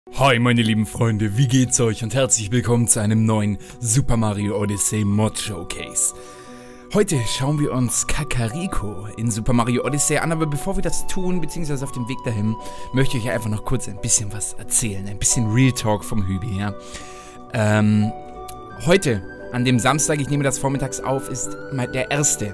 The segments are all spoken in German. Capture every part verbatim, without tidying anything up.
Hi meine lieben Freunde, wie geht's euch und herzlich willkommen zu einem neuen Super Mario Odyssey Mod Showcase. Heute schauen wir uns Kakariko in Super Mario Odyssey an, aber bevor wir das tun, beziehungsweise auf dem Weg dahin, möchte ich euch einfach noch kurz ein bisschen was erzählen, ein bisschen Real Talk vom Hübi, ja. Ähm, heute, an dem Samstag, ich nehme das vormittags auf, ist der erste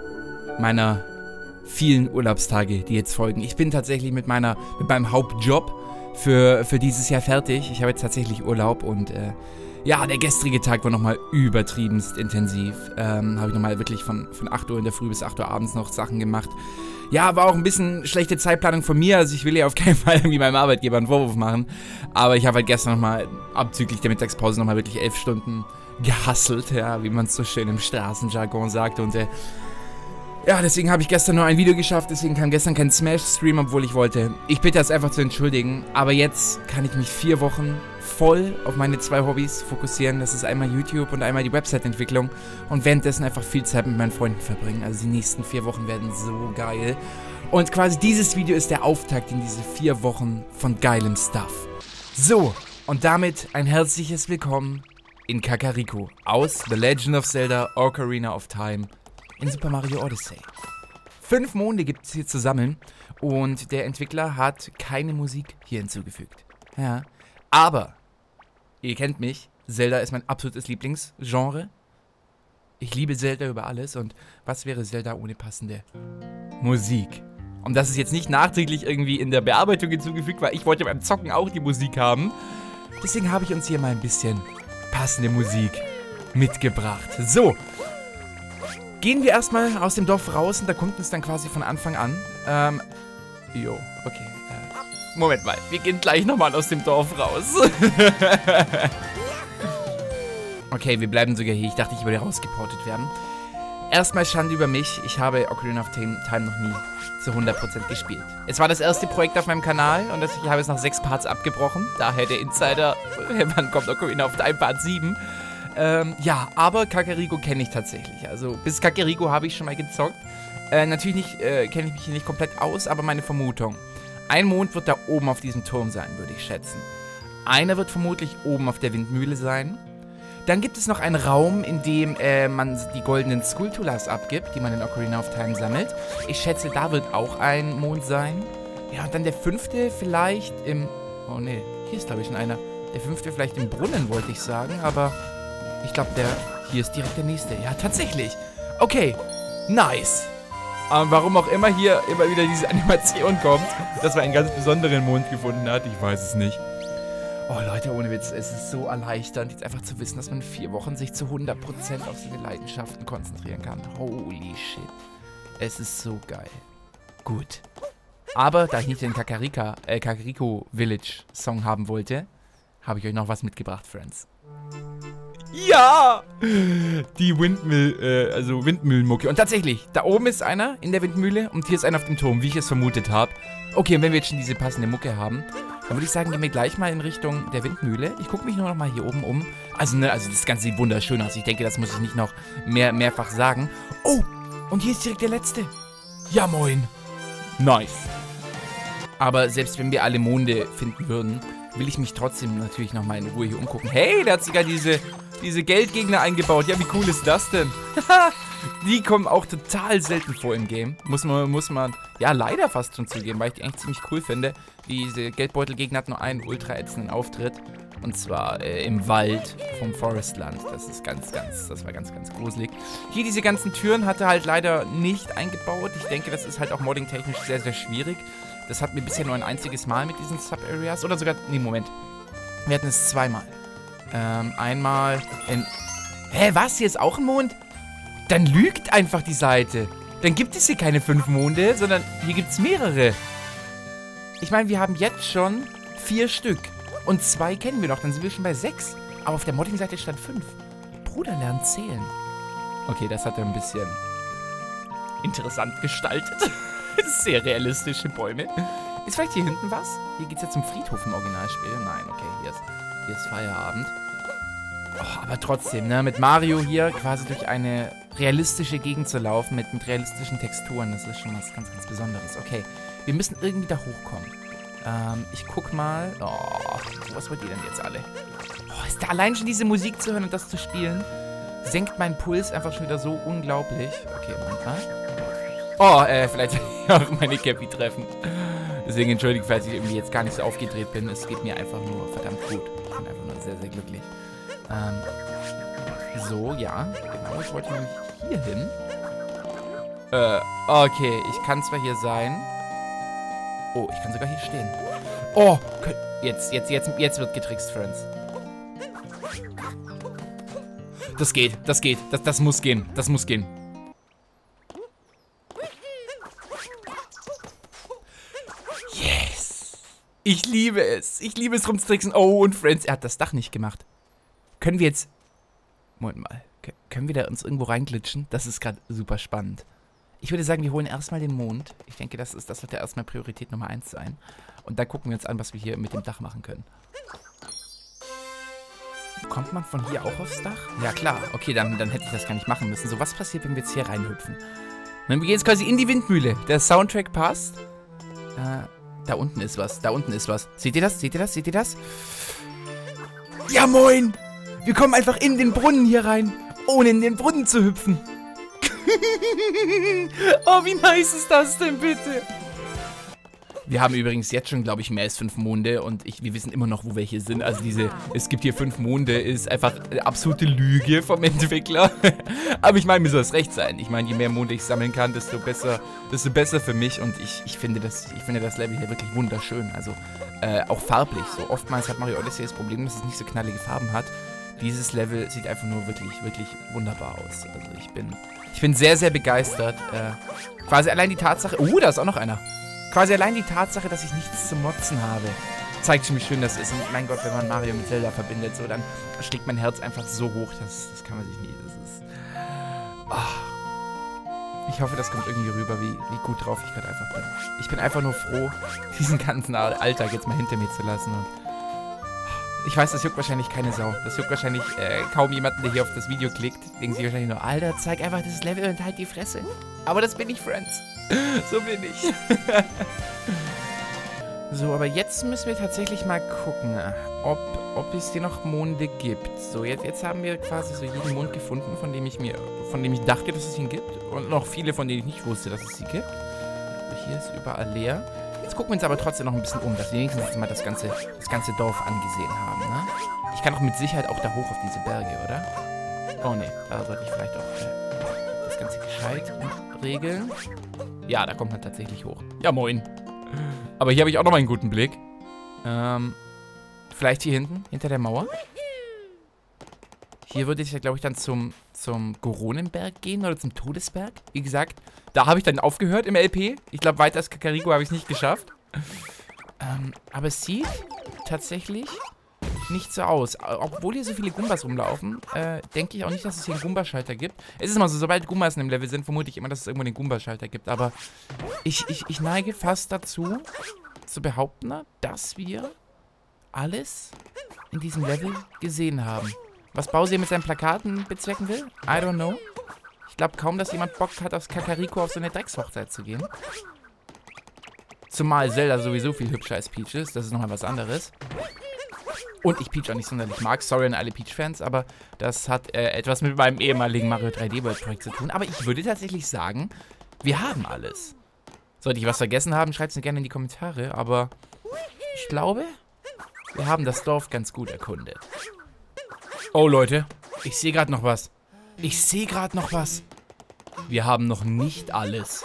meiner vielen Urlaubstage, die jetzt folgen. Ich bin tatsächlich mit meiner, mit meinem Hauptjob Für, für dieses Jahr fertig. Ich habe jetzt tatsächlich Urlaub und äh, ja, der gestrige Tag war nochmal übertriebenst intensiv. Ähm, habe ich nochmal wirklich von, von acht Uhr in der Früh bis acht Uhr abends noch Sachen gemacht. Ja, war auch ein bisschen schlechte Zeitplanung von mir, also ich will ja auf keinen Fall irgendwie meinem Arbeitgeber einen Vorwurf machen. Aber ich habe halt gestern nochmal abzüglich der Mittagspause nochmal wirklich elf Stunden gehustelt, ja, wie man es so schön im Straßenjargon sagt und äh, ja, deswegen habe ich gestern nur ein Video geschafft, deswegen kam gestern kein Smash-Stream, obwohl ich wollte. Ich bitte das einfach zu entschuldigen, aber jetzt kann ich mich vier Wochen voll auf meine zwei Hobbys fokussieren. Das ist einmal YouTube und einmal die Website-Entwicklung und währenddessen einfach viel Zeit mit meinen Freunden verbringen. Also die nächsten vier Wochen werden so geil. Und quasi dieses Video ist der Auftakt in diese vier Wochen von geilem Stuff. So, und damit ein herzliches Willkommen in Kakariko aus The Legend of Zelda Ocarina of Time in Super Mario Odyssey. Fünf Monde gibt es hier zu sammeln und der Entwickler hat keine Musik hier hinzugefügt. Ja, aber, ihr kennt mich, Zelda ist mein absolutes Lieblingsgenre. Ich liebe Zelda über alles und was wäre Zelda ohne passende Musik? Und das ist jetzt nicht nachträglich irgendwie in der Bearbeitung hinzugefügt, weil ich wollte beim Zocken auch die Musik haben. Deswegen habe ich uns hier mal ein bisschen passende Musik mitgebracht. So, gehen wir erstmal aus dem Dorf raus und da kommt uns dann quasi von Anfang an. Ähm, jo, okay. Äh, Moment mal, wir gehen gleich nochmal aus dem Dorf raus. Okay, wir bleiben sogar hier. Ich dachte, ich würde rausgeportet werden. Erstmal Schande über mich. Ich habe Ocarina of Time noch nie zu hundert Prozent gespielt. Es war das erste Projekt auf meinem Kanal und ich habe es nach sechs Parts abgebrochen. Daher der Insider, wann kommt Ocarina of Time Part sieben? Ähm, ja, aber Kakariko kenne ich tatsächlich. Also bis Kakariko habe ich schon mal gezockt. Äh, natürlich nicht, äh, kenne ich mich hier nicht komplett aus, aber meine Vermutung. Ein Mond wird da oben auf diesem Turm sein, würde ich schätzen. Einer wird vermutlich oben auf der Windmühle sein. Dann gibt es noch einen Raum, in dem äh, man die goldenen Skulltulas abgibt, die man in Ocarina of Time sammelt. Ich schätze, da wird auch ein Mond sein. Ja, und dann der fünfte vielleicht im... Oh ne, hier ist glaube ich schon einer. Der fünfte vielleicht im Brunnen, wollte ich sagen, aber... Ich glaube, der hier ist direkt der nächste. Ja, tatsächlich. Okay, nice. Aber warum auch immer hier immer wieder diese Animation kommt, dass man einen ganz besonderen Mond gefunden hat, ich weiß es nicht. Oh Leute, ohne Witz, es ist so erleichternd, jetzt einfach zu wissen, dass man in vier Wochen sich zu hundert Prozent auf seine Leidenschaften konzentrieren kann. Holy shit. Es ist so geil. Gut. Aber da ich nicht den Kakarika, äh, Kakariko Village Song haben wollte, habe ich euch noch was mitgebracht, Friends. Ja! Die Windmill, äh, also Windmühlenmucke. Und tatsächlich, da oben ist einer in der Windmühle und hier ist einer auf dem Turm, wie ich es vermutet habe. Okay, und wenn wir jetzt schon diese passende Mucke haben, dann würde ich sagen, gehen wir gleich mal in Richtung der Windmühle. Ich gucke mich nur noch mal hier oben um. Also, ne, also das Ganze sieht wunderschön aus. Ich denke, das muss ich nicht noch mehr, mehrfach sagen. Oh, und hier ist direkt der letzte. Ja, moin. Nice. Aber selbst wenn wir alle Monde finden würden, will ich mich trotzdem natürlich noch mal in Ruhe hier umgucken. Hey, da hat sogar diese... Diese Geldgegner eingebaut. Ja, wie cool ist das denn? Die kommen auch total selten vor im Game. Muss man, muss man, ja, leider fast schon zugeben, weil ich die eigentlich ziemlich cool finde. Diese Geldbeutelgegner hat nur einen ultra ätzenden Auftritt. Und zwar äh, im Wald vom Forestland. Das ist ganz, ganz, das war ganz, ganz gruselig. Hier diese ganzen Türen hat er halt leider nicht eingebaut. Ich denke, das ist halt auch modding-technisch sehr, sehr schwierig. Das hatten wir bisher nur ein einziges Mal mit diesen Sub-Areas. Oder sogar, nee, Moment. Wir hatten es zweimal. Ähm, einmal in... Hä, was? Hier ist auch ein Mond? Dann lügt einfach die Seite. Dann gibt es hier keine fünf Monde, sondern hier gibt es mehrere. Ich meine, wir haben jetzt schon vier Stück. Und zwei kennen wir noch, dann sind wir schon bei sechs. Aber auf der Modding-Seite stand fünf. Bruder, lernt zählen. Okay, das hat er ein bisschen interessant gestaltet. Sehr realistische Bäume. Ist vielleicht hier hinten was? Hier geht es ja zum Friedhof im Originalspiel. Nein, okay, hier ist... Hier ist Feierabend. Oh, aber trotzdem, ne, mit Mario hier quasi durch eine realistische Gegend zu laufen, mit, mit realistischen Texturen, das ist schon was ganz, ganz Besonderes. Okay, wir müssen irgendwie da hochkommen. Ähm, ich guck mal. Oh, was wollt ihr denn jetzt alle? Oh, ist da allein schon diese Musik zu hören und das zu spielen, senkt meinen Puls einfach schon wieder so unglaublich. Okay, Moment mal. Oh, äh, vielleicht auch meine Cappy treffen. Deswegen entschuldige, falls ich irgendwie jetzt gar nicht so aufgedreht bin. Es geht mir einfach nur verdammt gut. Ich bin einfach nur sehr, sehr glücklich. Ähm, so, ja. Genau, ich wollte nämlich hier hin. Äh, okay. Ich kann zwar hier sein. Oh, ich kann sogar hier stehen. Oh, jetzt, jetzt, jetzt, jetzt wird getrickst, Friends. Das geht, das geht. Das, das muss gehen. Das muss gehen. Yes. Ich liebe es. Ich liebe es rumzutricksen. Oh, und Friends, er hat das Dach nicht gemacht. Können wir jetzt... Moment mal. Können wir da uns irgendwo reinglitschen? Das ist gerade super spannend. Ich würde sagen, wir holen erstmal den Mond. Ich denke, das ist, das wird ja erstmal Priorität Nummer eins sein. Und dann gucken wir uns an, was wir hier mit dem Dach machen können. Kommt man von hier auch aufs Dach? Ja, klar. Okay, dann, dann hätte ich das gar nicht machen müssen. So, was passiert, wenn wir jetzt hier reinhüpfen? Dann wir gehen jetzt quasi in die Windmühle. Der Soundtrack passt. Äh, da unten ist was. Da unten ist was. Seht ihr das? Seht ihr das? Seht ihr das? Ja, moin! Wir kommen einfach in den Brunnen hier rein, ohne in den Brunnen zu hüpfen. Oh, wie nice ist das denn bitte? Wir haben übrigens jetzt schon, glaube ich, mehr als fünf Monde und ich, wir wissen immer noch, wo welche sind. Also diese, es gibt hier fünf Monde, ist einfach eine absolute Lüge vom Entwickler. Aber ich meine, mir soll es recht sein. Ich meine, je mehr Monde ich sammeln kann, desto besser, desto besser für mich. Und ich, ich, finde das, ich finde das Level hier wirklich wunderschön. Also äh, auch farblich. So oftmals hat Mario Odyssey das Problem, dass es nicht so knallige Farben hat. Dieses Level sieht einfach nur wirklich, wirklich wunderbar aus. Also ich bin, ich bin sehr, sehr begeistert. Äh, quasi allein die Tatsache... Oh, da ist auch noch einer. Quasi allein die Tatsache, dass ich nichts zu motzen habe, zeigt schon, wie schön das ist. Und mein Gott, wenn man Mario mit Zelda verbindet, so, dann schlägt mein Herz einfach so hoch. Das, das kann man sich nie... Das ist... Oh. Ich hoffe, das kommt irgendwie rüber, wie, wie gut drauf ich gerade einfach bin. Ich bin einfach nur froh, diesen ganzen Alltag jetzt mal hinter mir zu lassen. Und ich weiß, das juckt wahrscheinlich keine Sau. Das juckt wahrscheinlich äh, kaum jemanden, der hier auf das Video klickt. Denken sie wahrscheinlich nur, Alter, zeig einfach das Level und halt die Fresse. Aber das bin ich, Friends. So bin ich. So, aber jetzt müssen wir tatsächlich mal gucken, ob, ob es hier noch Monde gibt. So, jetzt, jetzt haben wir quasi so jeden Mond gefunden, von dem ich mir, von dem ich dachte, dass es ihn gibt. Und noch viele, von denen ich nicht wusste, dass es sie gibt. So, hier ist überall leer. Jetzt gucken wir uns aber trotzdem noch ein bisschen um, dass wir wenigstens mal das ganze, das ganze Dorf angesehen haben, ne? Ich kann doch mit Sicherheit auch da hoch auf diese Berge, oder? Oh ne, da sollte ich vielleicht auch äh, das Ganze gescheit regeln. Ja, da kommt man tatsächlich hoch. Ja, moin. Aber hier habe ich auch noch mal einen guten Blick. Ähm, vielleicht hier hinten, hinter der Mauer. Hier würde ich ja, glaube ich, dann zum, zum Goronenberg gehen oder zum Todesberg. Wie gesagt, da habe ich dann aufgehört im L P. Ich glaube, weiter als Kakariko habe ich es nicht geschafft. Ähm, aber es sieht tatsächlich nicht so aus. Obwohl hier so viele Gumbas rumlaufen, äh, denke ich auch nicht, dass es hier einen Gumba-Schalter gibt. Es ist immer so, sobald Gumbas in dem Level sind, vermute ich immer, dass es irgendwo einen Gumba-Schalter gibt. Aber ich, ich, ich neige fast dazu, zu behaupten, dass wir alles in diesem Level gesehen haben. Was Bowser mit seinen Plakaten bezwecken will? I don't know. Ich glaube kaum, dass jemand Bock hat, aufs Kakariko auf so eine Dreckshochzeit zu gehen. Zumal Zelda sowieso viel hübscher als Peach ist. Das ist nochmal was anderes. Und ich Peach auch nicht sonderlich mag. Sorry an alle Peach-Fans, aber das hat äh, etwas mit meinem ehemaligen Mario drei D World Projekt zu tun. Aber ich würde tatsächlich sagen, wir haben alles. Sollte ich was vergessen haben, schreibt es mir gerne in die Kommentare. Aber ich glaube, wir haben das Dorf ganz gut erkundet. Oh, Leute, ich sehe gerade noch was. Ich sehe gerade noch was. Wir haben noch nicht alles.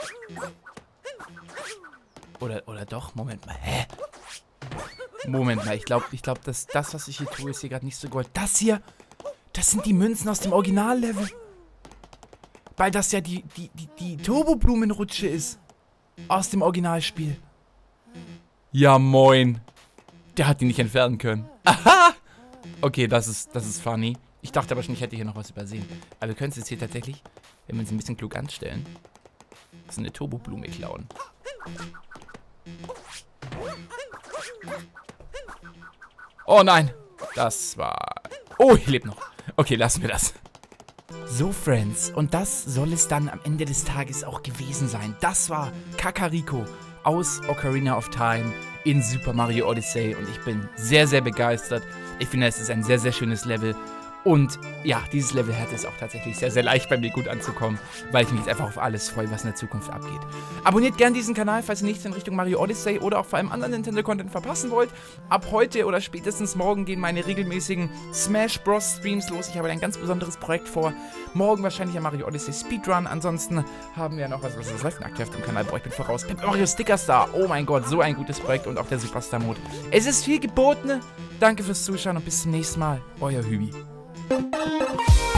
Oder, oder doch? Moment mal. Hä? Moment mal, ich glaube, ich glaube, dass das, was ich hier tue, ist hier gerade nicht so gold. Das hier, das sind die Münzen aus dem Originallevel. Weil das ja die, die, die, die Turboblumenrutsche ist. Aus dem Originalspiel. Ja, moin. Der hat die nicht entfernen können. Aha! Okay, das ist, das ist funny. Ich dachte aber schon, ich hätte hier noch was übersehen. Aber wir können es jetzt hier tatsächlich, wenn wir uns ein bisschen klug anstellen, so eine Turboblume klauen. Oh nein, das war... Oh, ich lebe noch. Okay, lassen wir das. So, Friends, und das soll es dann am Ende des Tages auch gewesen sein. Das war Kakariko, aus Ocarina of Time in Super Mario Odyssey und ich bin sehr, sehr begeistert. Ich finde, es ist ein sehr, sehr schönes Level. Und ja, dieses Level hat es auch tatsächlich sehr, sehr leicht bei mir gut anzukommen, weil ich mich jetzt einfach auf alles freue, was in der Zukunft abgeht. Abonniert gerne diesen Kanal, falls ihr nichts in Richtung Mario Odyssey oder auch vor allem anderen Nintendo-Content verpassen wollt. Ab heute oder spätestens morgen gehen meine regelmäßigen Smash Bros. Streams los. Ich habe ein ganz besonderes Projekt vor. Morgen wahrscheinlich ein Mario Odyssey Speedrun. Ansonsten haben wir noch was, was ist läuft denn aktuell auf dem Kanal? Boah, ich bin voraus. Paper Mario Sticker Star. Oh mein Gott, so ein gutes Projekt und auch der Superstar-Mode. Es ist viel geboten. Danke fürs Zuschauen und bis zum nächsten Mal. Euer Hübi. Thank you.